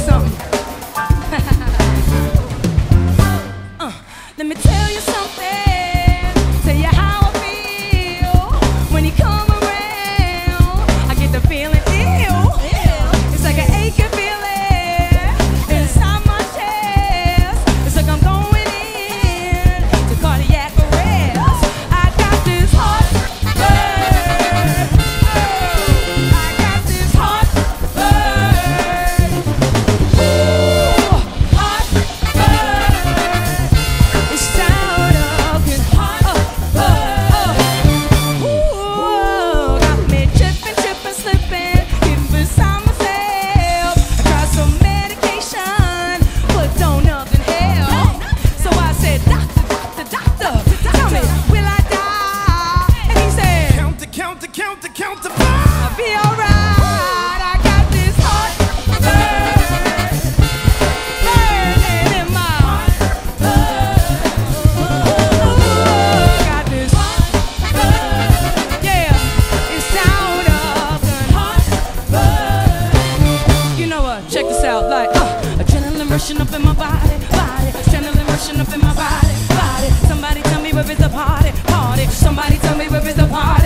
something. Let me tell you something. Tell you how I feel when you come around. I get the feeling, ew. It's like an aching feeling inside my chest. It's like I'm going in to cardiac arrest. I got this heartburn. I got this heartburn. Ooh, heartburn. It's out of control. Ooh, got me tripping, slipping, getting beside myself. I tried some medication, but don't nothing help. So I said, doctor, tell me, will I die? And he said, Count to 5. I'll be alright. I got this heartburn burning in my heart. Got this heartburn. Yeah, it's out of control. You know what? Check this out. Like, adrenaline rushing up in my body. Adrenaline rushing up in my body. Somebody tell me where is the party. Somebody tell me where is the party.